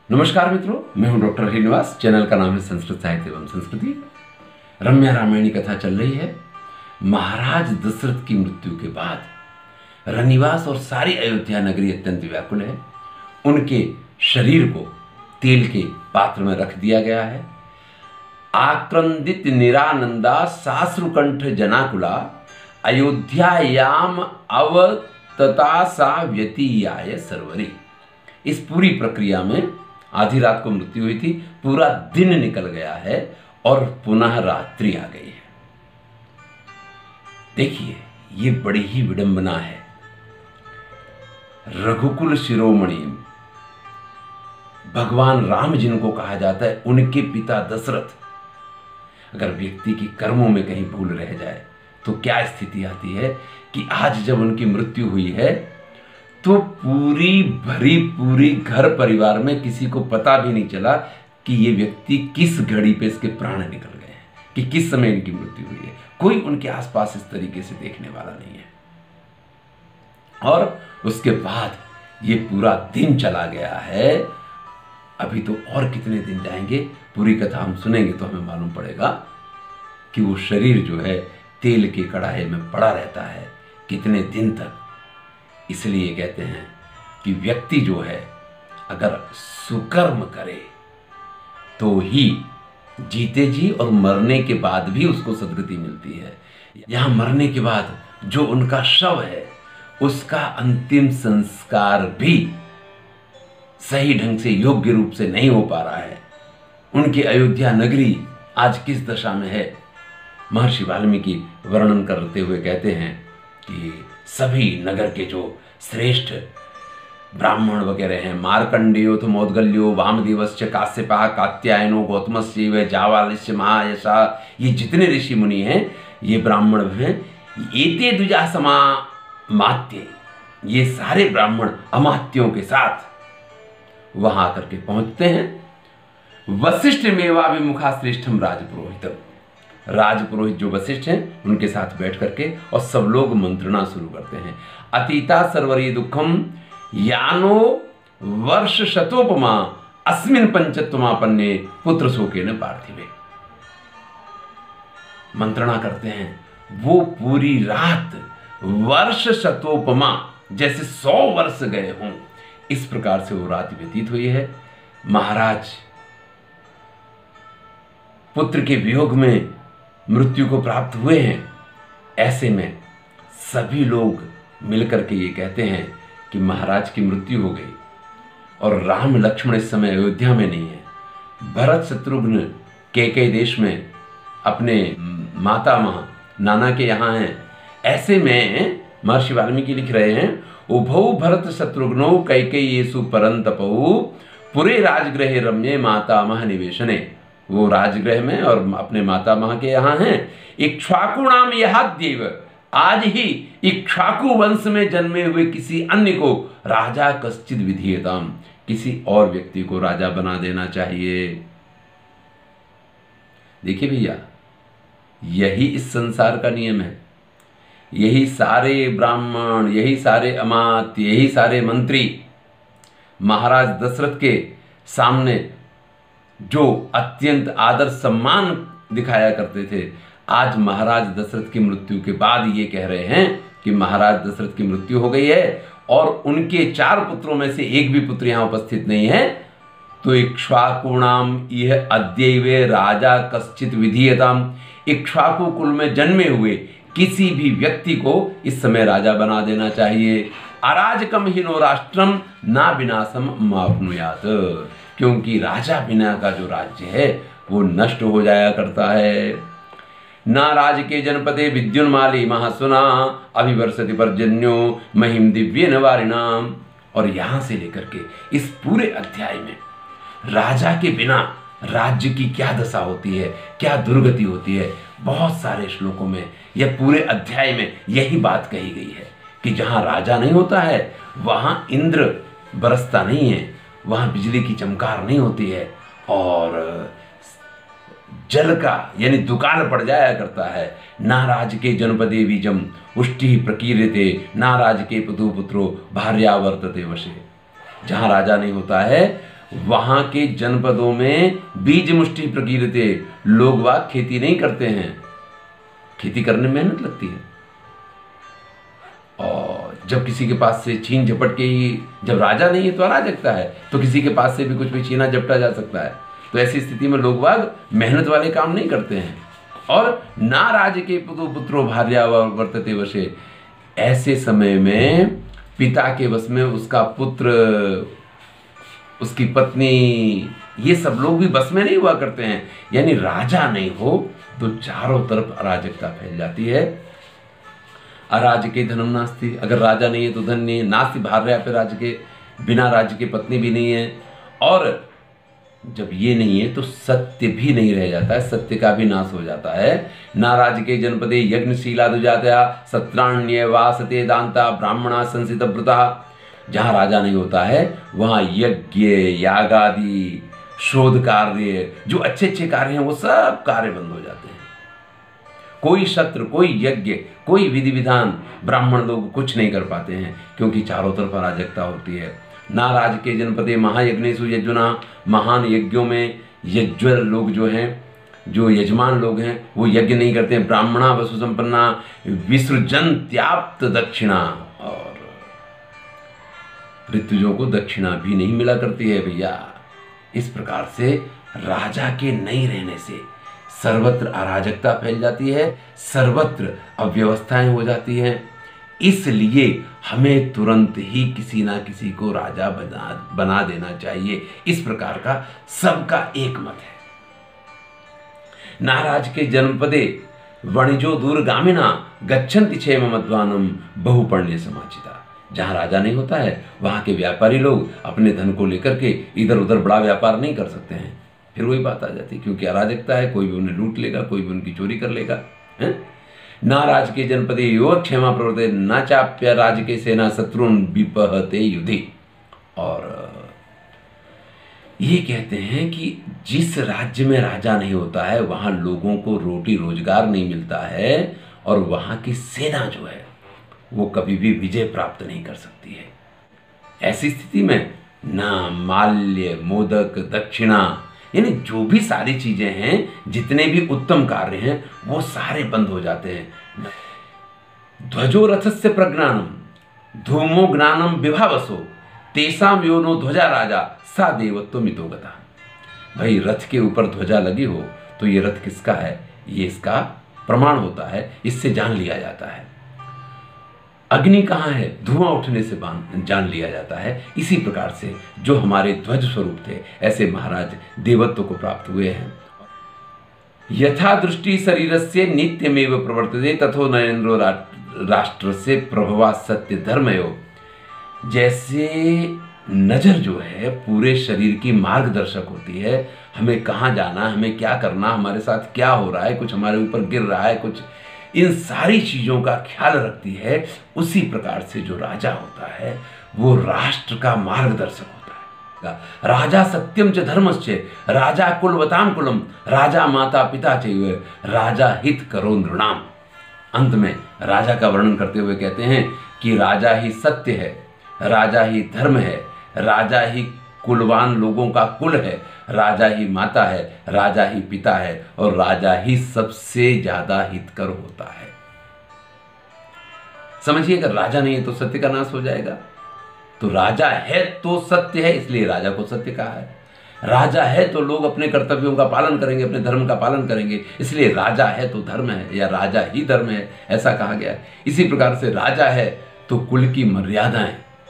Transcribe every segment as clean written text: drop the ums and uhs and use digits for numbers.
नमस्कार मित्रों, मैं हूं डॉक्टर श्रीनिवास। चैनल का नाम है संस्कृत साहित्य एवं संस्कृति। रम्या रामायणी कथा चल रही है। महाराज दशरथ की मृत्यु के बाद रनिवास और सारी अयोध्या नगरी अत्यंत व्याकुल है। उनके शरीर को तेल के पात्र में रख दिया गया है। आक्रंदित निरानंदा साश्रुकंठ जनाकुला अयोध्यायाम अवतता सा व्यतीयाय सरवरी। इस पूरी प्रक्रिया में आधी रात को मृत्यु हुई थी, पूरा दिन निकल गया है और पुनः रात्रि आ गई है। देखिए, ये बड़ी ही विडंबना है। रघुकुल शिरोमणि भगवान राम जिनको कहा जाता है, उनके पिता दशरथ, अगर व्यक्ति की कर्मों में कहीं भूल रह जाए तो क्या स्थिति आती है कि आज जब उनकी मृत्यु हुई है तो पूरी घर परिवार में किसी को पता भी नहीं चला कि ये व्यक्ति किस घड़ी पे इसके प्राण निकल गए हैं, कि किस समय इनकी मृत्यु हुई है। कोई उनके आसपास इस तरीके से देखने वाला नहीं है। और उसके बाद ये पूरा दिन चला गया है। अभी तो और कितने दिन जाएंगे, पूरी कथा हम सुनेंगे तो हमें मालूम पड़ेगा कि वो शरीर जो है तेल के कड़ाहे में पड़ा रहता है कितने दिन तक। इसलिए कहते हैं कि व्यक्ति जो है अगर सुकर्म करे तो ही जीते जी और मरने के बाद भी उसको सद्गति मिलती है। यहां मरने के बाद जो उनका शव है उसका अंतिम संस्कार भी सही ढंग से योग्य रूप से नहीं हो पा रहा है। उनकी अयोध्या नगरी आज किस दशा में है, महर्षि वाल्मीकि वर्णन करते हुए कहते हैं कि सभी नगर के जो श्रेष्ठ ब्राह्मण वगैरह हैं, मार्कंडेयो तो मोदगल्यो वामदेवश्च काश्यपः कात्यायनो गौतमस्य जावालिश्च महायशा, ये जितने ऋषि मुनि हैं ये ब्राह्मण हैं। एते द्विजा समामात्य, ये सारे ब्राह्मण अमात्यों के साथ वहां आकर के पहुंचते हैं। वशिष्ठ मेवाभिमुखा श्रेष्ठम राजपुरोहितम, राजपुरोहित जो वशिष्ठ हैं उनके साथ बैठ करके और सब लोग मंत्रणा शुरू करते हैं। अतीता सर्वरी दुखम यानो वर्ष शतोपमा अस्मिन पंचत्वमापन्ने पुत्र शोके न पार्थिवे। मंत्रणा करते हैं। वो पूरी रात वर्ष शतोपमा, जैसे 100 वर्ष गए हों, इस प्रकार से वो रात व्यतीत हुई है। महाराज पुत्र के वियोग में मृत्यु को प्राप्त हुए हैं। ऐसे में सभी लोग मिलकर के ये कहते हैं कि महाराज की मृत्यु हो गई और राम लक्ष्मण इस समय अयोध्या में नहीं है, भरत शत्रुघ्न कैकेयी देश में अपने माता नाना के यहाँ हैं। ऐसे में महर्षि वाल्मीकि लिख रहे हैं, उभौ भरत शत्रुघ्नौ कैकेयीषु परंतपौ पुरे राजगृहे रम्ये मातामह निवेशने। वो राजगृह में और अपने माता मह के यहाँ हैं। इक्ष्वाकु नाम यहाद्यैव, आज ही इक्ष्वाकु वंश में जन्मे हुए किसी अन्य को राजा कश्चिद विधीयताम, किसी और व्यक्ति को राजा बना देना चाहिए। देखिए भैया, यही इस संसार का नियम है। यही सारे ब्राह्मण, यही सारे अमात्य, यही सारे मंत्री महाराज दशरथ के सामने जो अत्यंत आदर सम्मान दिखाया करते थे, आज महाराज दशरथ की मृत्यु के बाद ये कह रहे हैं कि महाराज दशरथ की मृत्यु हो गई है और उनके 4 पुत्रों में से एक भी पुत्र यहां उपस्थित नहीं है, तो इक्ष्वाकुणाम यह अद्यैवे राजा कश्चित विधीयताम, इक्ष्वाकु कुल में जन्मे हुए किसी भी व्यक्ति को इस समय राजा बना देना चाहिए। अराजकम हीनो राष्ट्रम ना विनाशम माप्नुयात, क्योंकि राजा बिना का जो राज्य है वो नष्ट हो जाया करता है। ना राज के जनपदे विद्युन्माली महासुना अभिवर्षति पर्जन्यो महिम दिव्य नवारिणाम। और यहां से लेकर के इस पूरे अध्याय में राजा के बिना राज्य की क्या दशा होती है, क्या दुर्गति होती है, बहुत सारे श्लोकों में यह पूरे अध्याय में यही बात कही गई है कि जहां राजा नहीं होता है वहां इंद्र बरसता नहीं है, वहां बिजली की चमकार नहीं होती है और जल का यानी दुकान पड़ जाया करता है। ना राज के जनपदे बीजम उष्टि प्रकीर्यते, ना राज के पुतु पुत्रो भार्या वर्तते वशे। जहां राजा नहीं होता है वहां के जनपदों में बीज मुष्टि प्रकीर्ते, लोग वाग खेती नहीं करते हैं, खेती करने में मेहनत लगती है। और जब किसी के पास से छीन झपट के ही, जब राजा नहीं है तो अराजकता है, तो किसी के पास से भी कुछ भी छीना झपटा जा सकता है। तो ऐसी स्थिति में लोग वाग मेहनत वाले काम नहीं करते हैं। और ना राज के पुत्रो भार्या वर्तते वशे, ऐसे समय में पिता के वश में उसका पुत्र, उसकी पत्नी, ये सब लोग भी बस में नहीं हुआ करते हैं। यानी राजा नहीं हो तो चारों तरफ अराजकता फैल जाती है। अराजके धनम नास्ति, अगर राजा नहीं है तो धन नहीं है। नास्ति भार्या पे राज के, बिना राज्य के पत्नी भी नहीं है। और जब ये नहीं है तो सत्य भी नहीं रह जाता है, सत्य का भी नाश हो जाता है। ना राज के जनपदे यज्ञशीला दुजातया सत्राण्य वासते दांता ब्राह्मणा संसित व्रता, जहाँ राजा नहीं होता है वहाँ यज्ञ यागादि शोध कार्य, जो अच्छे अच्छे कार्य हैं वो सब कार्य बंद हो जाते हैं। कोई शस्त्र, कोई यज्ञ, कोई विधि विधान ब्राह्मण लोग कुछ नहीं कर पाते हैं, क्योंकि चारों तरफ अराजकता होती है। ना राज के जनपदे महायज्ञेषु यज्ञुना, महान यज्ञों में यज्ञ लोग जो हैं, जो यजमान लोग हैं वो यज्ञ नहीं करते हैं। ब्राह्मणा वसु संपन्ना विसृजन त्याप्त दक्षिणा, और ऋतुजों को दक्षिणा भी नहीं मिला करती है भैया। इस प्रकार से राजा के नहीं रहने से सर्वत्र अराजकता फैल जाती है, सर्वत्र अव्यवस्थाएं हो जाती हैं। इसलिए हमें तुरंत ही किसी ना किसी को राजा बना देना चाहिए। इस प्रकार का सबका एक मत है। नाराज के जनपदे वणिजो दूरगामिना गच्छन्ति क्षेम मध्वानम बहुपर्ण्य समाचिता, जहां राजा नहीं होता है वहां के व्यापारी लोग अपने धन को लेकर के इधर उधर बड़ा व्यापार नहीं कर सकते हैं। फिर वही बात आ जाती है, क्योंकि अराजकता है, कोई भी उन्हें लूट लेगा, कोई भी उनकी चोरी कर लेगा, है। ना राज के जनपदे योग क्षेमा प्रवर्ते न चाप्य राज के सेना शत्रुन विपहते युद्धि। और ये कहते हैं कि जिस राज्य में राजा नहीं होता है वहां लोगों को रोटी रोजगार नहीं मिलता है, और वहां की सेना जो है वो कभी भी विजय प्राप्त नहीं कर सकती है। ऐसी स्थिति में ना माल्य मोदक दक्षिणा, यानी जो भी सारी चीजें हैं, जितने भी उत्तम कार्य हैं वो सारे बंद हो जाते हैं। ध्वजो रथस्य प्रज्ञानम धूमो ज्ञानम विभावसो तेसाम योनो ध्वजा राजा सा देवत्व मितोगता। भाई रथ के ऊपर ध्वजा लगी हो तो ये रथ किसका है, ये इसका प्रमाण होता है, इससे जान लिया जाता है। अग्नि कहाँ है, धुआं उठने से जान लिया जाता है। इसी प्रकार से जो हमारे ध्वज स्वरूप थे ऐसे महाराज देवत्व को प्राप्त हुए हैं। यथा दृष्टि शरीरस्य नित्यमेव प्रवर्तते तथो नरेंद्रो राष्ट्र से प्रभवा सत्य धर्मयो। जैसे नजर जो है पूरे शरीर की मार्गदर्शक होती है, हमें कहाँ जाना, हमें क्या करना, हमारे साथ क्या हो रहा है, कुछ हमारे ऊपर गिर रहा है, कुछ इन सारी चीजों का ख्याल रखती है। उसी प्रकार से जो राजा होता है वो राष्ट्र का मार्गदर्शक होता है। राजा सत्यम च धर्मश्च राजा कुलवताम कुलम राजा माता पिता चाहिए राजा हित करो नृणाम। अंत में राजा का वर्णन करते हुए कहते हैं कि राजा ही सत्य है, राजा ही धर्म है, राजा ही कुलवान लोगों का कुल है, राजा ही माता है, राजा ही पिता है, और राजा ही सबसे ज्यादा हितकर होता है। समझिए, अगर राजा नहीं है तो सत्य का नाश हो जाएगा। तो राजा है तो सत्य है, इसलिए राजा को सत्य कहा है। राजा है तो लोग अपने कर्तव्यों का पालन करेंगे, अपने धर्म का पालन करेंगे, इसलिए राजा है तो धर्म है, या राजा ही धर्म है, ऐसा कहा गया है। इसी प्रकार से राजा है तो कुल की मर्यादाएं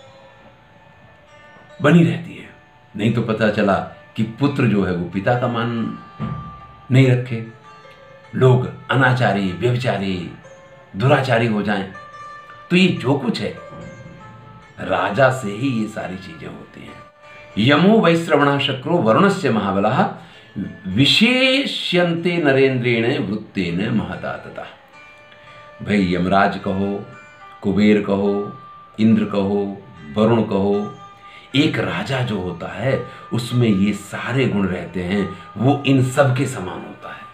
बनी रहती है। नहीं तो पता चला कि पुत्र जो है वो पिता का मान नहीं रखे, लोग अनाचारी व्यभिचारी दुराचारी हो जाएं। तो ये जो कुछ है राजा से ही ये सारी चीजें होती हैं। यमो वैश्रवण शक्रो वरुणस्य महाबलः विशेष्यन्ते नरेंद्रेण वृत्तेन महतातता। भाई यमराज कहो, कुबेर कहो, इंद्र कहो, वरुण कहो, एक राजा जो होता है उसमें ये सारे गुण रहते हैं, वो इन सब के समान होता है।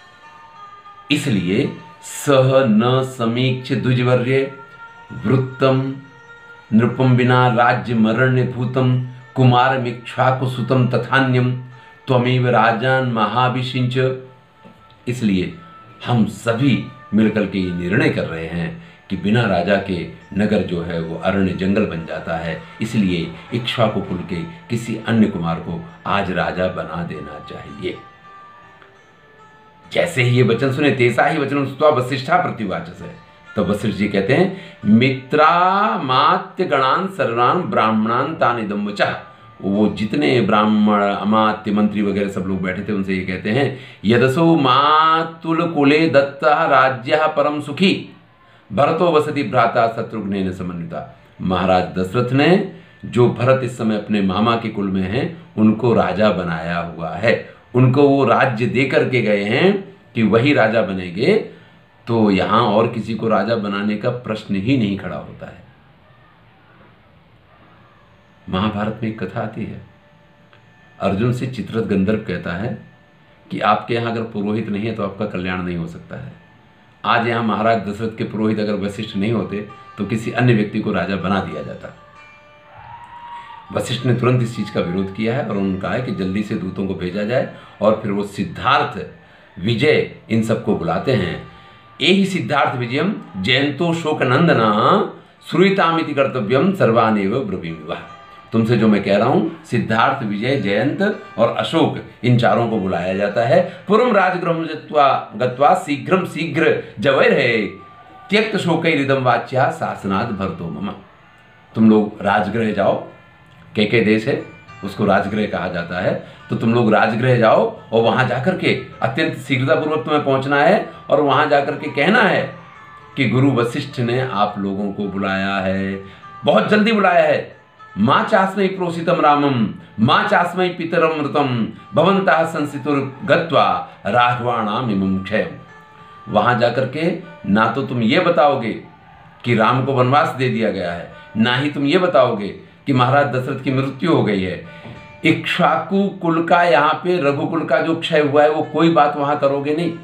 इसलिए सह न समीक्ष द्विजवर्य वृत्तम नृपम बिना राज्य मरण्य भूतम कुमारमिक्ष्वाकु सुतम तथान्यम त्वमेव राजान महाभिषिंच। इसलिए हम सभी मिलकर के ये निर्णय कर रहे हैं कि बिना राजा के नगर जो है वो अरण्य जंगल बन जाता है, इसलिए इक्ष्वाकु कुल के किसी अन्य कुमार को आज राजा बना देना चाहिए। जैसे ही ये वचन सुने तेसा ही वचन सुत्वा वसिष्ठा प्रत्युवाचस है, तो वशिष्ठ जी कहते हैं मित्रामात्य गणान सर्वान ब्राह्मणान तान इदम वचः। वो जितने ब्राह्मण अमात्य मंत्री वगैरह सब लोग बैठे थे उनसे ये कहते हैं यदसो मातुल कुले दत्तः राज्यः परम सुखी भरतो वसति भ्राता शत्रुघ्नेन समन्विता। महाराज दशरथ ने जो भरत इस समय अपने मामा के कुल में हैं उनको राजा बनाया हुआ है, उनको वो राज्य दे करके गए हैं कि वही राजा बनेंगे, तो यहां और किसी को राजा बनाने का प्रश्न ही नहीं खड़ा होता है। महाभारत में एक कथा आती है, अर्जुन से चित्ररथ गंधर्व कहता है कि आपके यहां अगर पुरोहित नहीं है तो आपका कल्याण नहीं हो सकता है। आज यहां महाराज दशरथ के पुरोहित अगर वशिष्ठ नहीं होते तो किसी अन्य व्यक्ति को राजा बना दिया जाता। वशिष्ठ ने तुरंत इस चीज का विरोध किया है और उन्होंने कहा है कि जल्दी से दूतों को भेजा जाए और फिर वो सिद्धार्थ विजय इन सबको बुलाते हैं। एहि सिद्धार्थ विजयम जयंतो शोकनंदना श्रूयतामिति कर्तव्यम सर्वानेव ब्रवीमिव। तुमसे जो मैं कह रहा हूं, सिद्धार्थ विजय जयंत और अशोक इन चारों को बुलाया जाता है। पूर्व राजगृहम गत्वा शीघ्रम शीघ्र जवैर है त्यक्त शोकैरिदम वाच्या शासनाद भरतो मम। तुम लोग राजगृह जाओ, केके देश है उसको राजगृह कहा जाता है, तो तुम लोग राजगृह जाओ और वहां जाकर के अत्यंत शीघ्रतापूर्वक तुम्हें पहुंचना है और वहां जाकर के कहना है कि गुरु वशिष्ठ ने आप लोगों को बुलाया है, बहुत जल्दी बुलाया है। माँ चास्मै प्रोसितम रामम माँ चास्मै पितरम मृतम भवन्तः संसितुर गत्वा राघवाणाम इमं क्षयम्। वहां जाकर के ना तो तुम ये बताओगे कि राम को वनवास दे दिया गया है, ना ही तुम ये बताओगे कि महाराज दशरथ की मृत्यु हो गई है। इक्ष्वाकु कुल का यहाँ पे रघुकुल का जो क्षय हुआ है वो कोई बात वहां करोगे नहीं।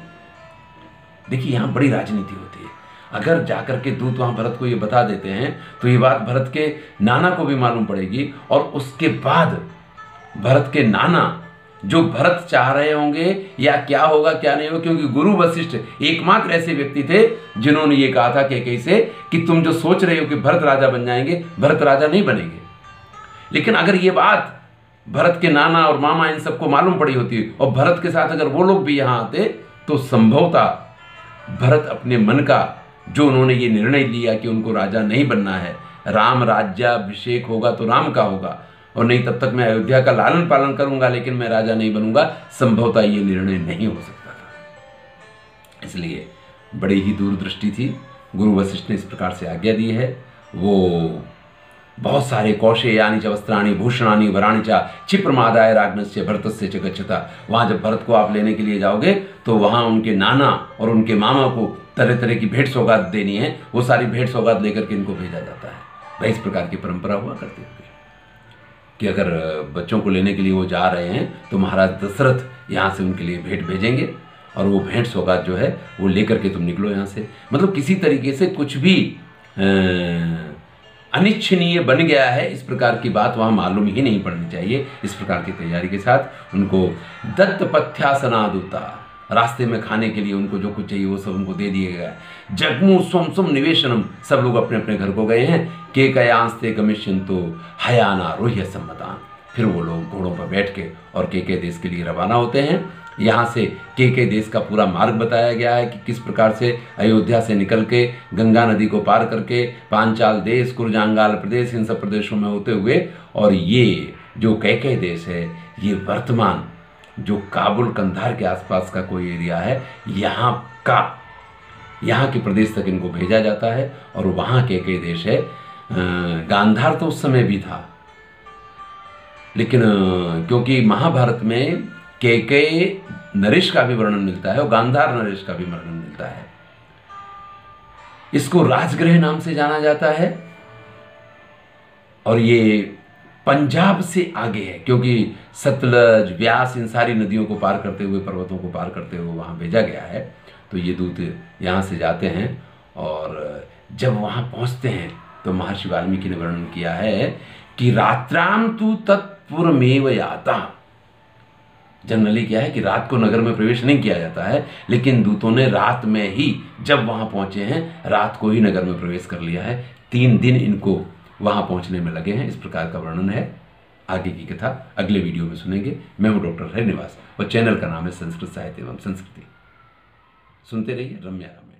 देखिए यहाँ बड़ी राजनीति होती है। अगर जाकर के दूत वहां भरत को ये बता देते हैं तो ये बात भरत के नाना को भी मालूम पड़ेगी और उसके बाद भरत के नाना जो भरत चाह रहे होंगे या क्या होगा क्या नहीं होगा, क्योंकि गुरु वशिष्ठ एकमात्र ऐसे व्यक्ति थे जिन्होंने ये कहा था कैकेयी से कि तुम जो सोच रहे हो कि भरत राजा बन जाएंगे, भरत राजा नहीं बनेंगे। लेकिन अगर ये बात भरत के नाना और मामा इन सबको मालूम पड़ी होती और भरत के साथ अगर वो लोग भी यहाँ आते तो संभवतः भरत अपने मन का जो उन्होंने ये निर्णय लिया कि उनको राजा नहीं बनना है, राम राज्याभिषेक होगा तो राम का होगा और नहीं तब तक मैं अयोध्या का लालन पालन करूंगा लेकिन मैं राजा नहीं बनूंगा, संभवतः ये निर्णय नहीं हो सकता था। इसलिए बड़ी ही दूरदृष्टि थी। गुरु वशिष्ठ ने इस प्रकार से आज्ञा दी है। वो बहुत सारे कौशेयानि च वस्त्राणि भूषणानि वराणि च क्षिप्रमादाय राजनस्य भरतस्य च गच्छता। वहाँ जब भरत को आप लेने के लिए जाओगे तो वहाँ उनके नाना और उनके मामा को तरह तरह की भेंट सौगात देनी है, वो सारी भेंट सौगात लेकर के इनको भेजा जाता है। भाई इस प्रकार की परंपरा हुआ करती है कि अगर बच्चों को लेने के लिए वो जा रहे हैं तो महाराज दशरथ यहाँ से उनके लिए भेंट भेजेंगे और वो भेंट सौगात जो है वो लेकर के तुम निकलो यहाँ से। मतलब किसी तरीके से कुछ भी अनिच्छनीय बन गया है इस प्रकार की बात वहाँ मालूम ही नहीं पड़नी चाहिए। इस प्रकार की तैयारी के साथ उनको दत्तपथ्यासनादुता, रास्ते में खाने के लिए उनको जो कुछ चाहिए वो सब उनको दे दिया गया। जगमु स्वम स्वम निवेशनम, सब लोग अपने अपने घर को गए हैं। केकयांस्ते गमिष्यन्तो हयानारोह्य सम्मतान। फिर वो लोग घोड़ों पर बैठ के और केके देश के लिए रवाना होते हैं। यहाँ से केके देश का पूरा मार्ग बताया गया है कि किस प्रकार से अयोध्या से निकल के गंगा नदी को पार करके पांचाल देश, कुरजांगाल प्रदेश, इन सब प्रदेशों में होते हुए और ये जो केके देश है ये वर्तमान जो काबुल कंधार के आसपास का कोई एरिया है यहाँ के प्रदेश तक इनको भेजा जाता है। और वहाँ केके देश है। गांधार तो उस समय भी था, लेकिन क्योंकि महाभारत में केके नरेश का भी वर्णन मिलता है और गांधार नरेश का भी वर्णन मिलता है। इसको राजगृह नाम से जाना जाता है और ये पंजाब से आगे है क्योंकि सतलज, व्यास, इन सारी नदियों को पार करते हुए, पर्वतों को पार करते हुए वहाँ भेजा गया है। तो ये दूत यहाँ से जाते हैं और जब वहाँ पहुँचते हैं तो महर्षि वाल्मीकि ने वर्णन किया है कि रात्राम तु तत्पुरमेव याता। जनरली क्या है कि रात को नगर में प्रवेश नहीं किया जाता है, लेकिन दूतों ने रात में ही जब वहां पहुंचे हैं, रात को ही नगर में प्रवेश कर लिया है। 3 दिन इनको वहां पहुंचने में लगे हैं। इस प्रकार का वर्णन है। आगे की कथा अगले वीडियो में सुनेंगे। मैं हूं डॉक्टर हरिनिवास और चैनल का नाम है संस्कृत साहित्य एवं संस्कृति। सुनते रहिए रम्या रामायण।